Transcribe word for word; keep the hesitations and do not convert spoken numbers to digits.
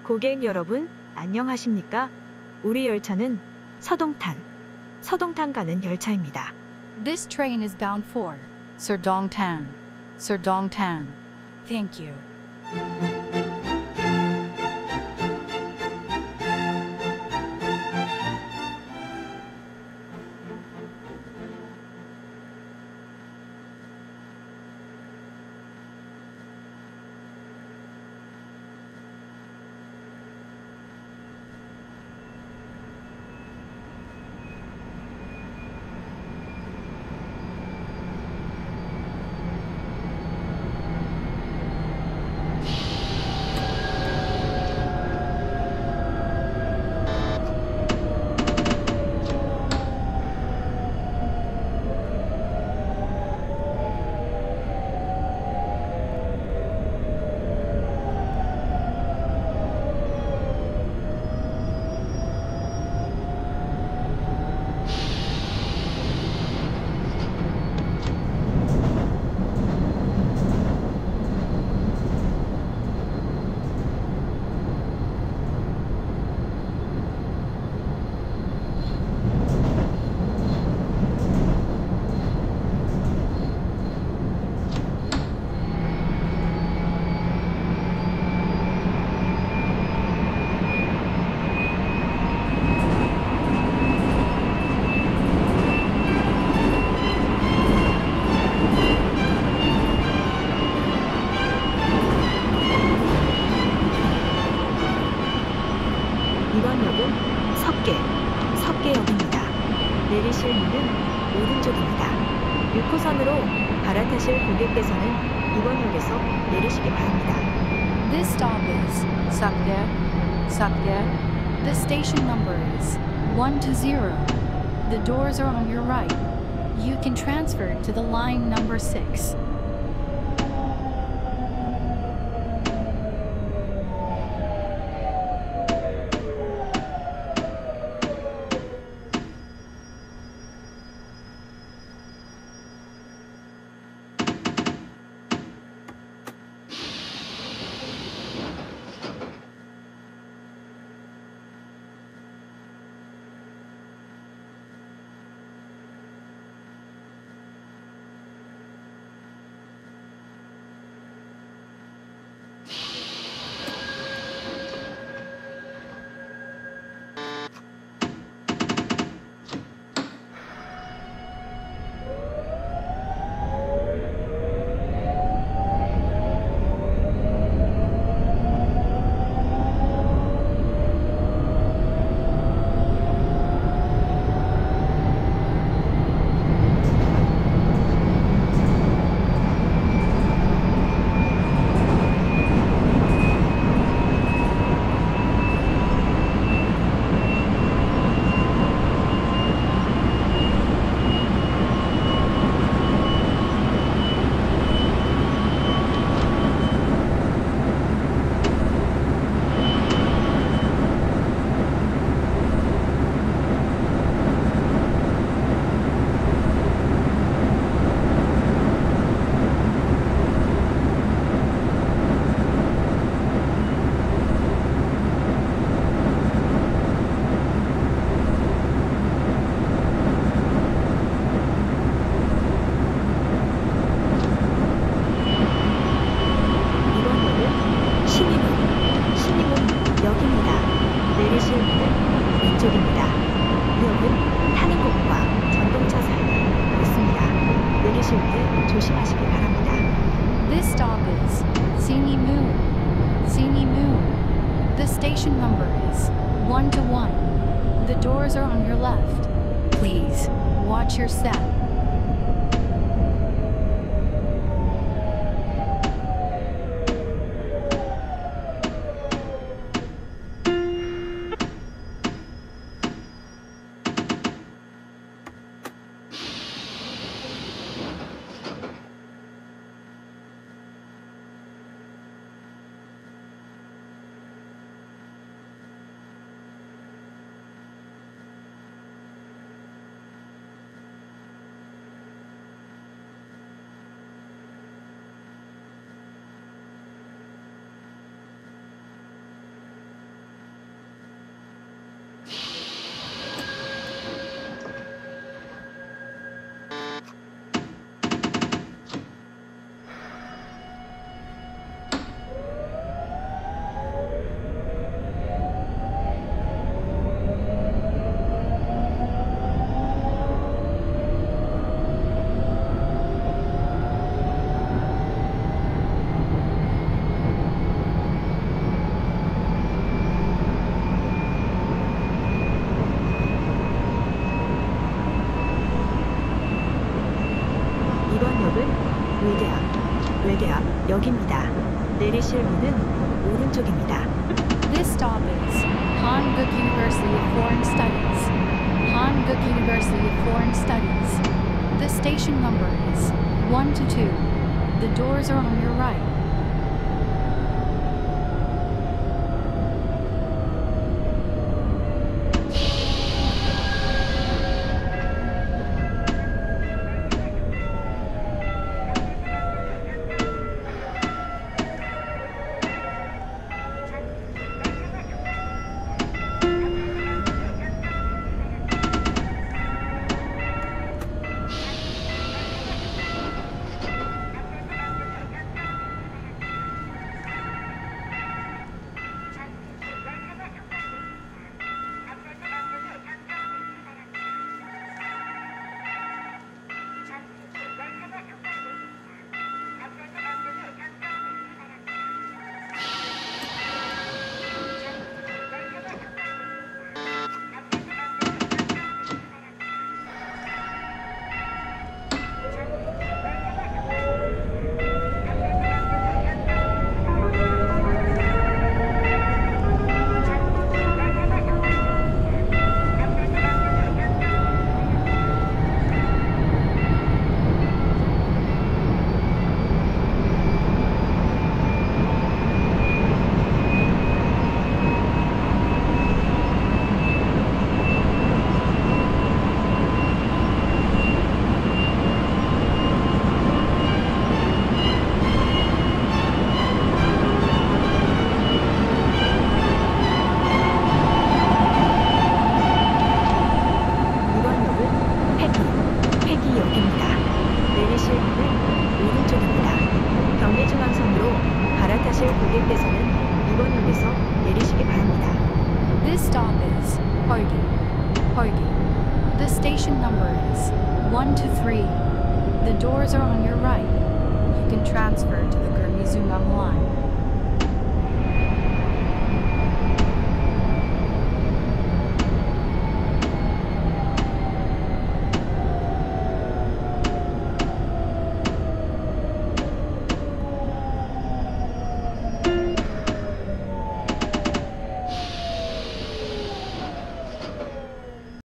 고객 여러분, 안녕하십니까? 우리 열차는 서동탄, 서동탄 가는 열차입니다. This train is bound for Serdongtan. Serdongtan. Thank you. 이번 역은 석계, 석계역입니다. 내리실 문은 오른쪽입니다. 육 호선으로 갈아타실 고객께서는 이번 역에서 내리시기 바랍니다. This stop is Sakya. Sakya. The station number is one to zero. The doors are on your right. You can transfer to the line number six. 조심하시기 바랍니다. This stop is Sini Moon. Sini Moon. The station number is one to one. The doors are on your left. Please watch your step. 월드앞 역입니다. 내리실 문은 오른쪽입니다. This stop is Hanguk University of Foreign Studies. Hanguk University of Foreign Studies. The station number is one to two. The doors are on your right. This stop is Horgi. Horgi. The station number is one to three. The doors are on your right. You can transfer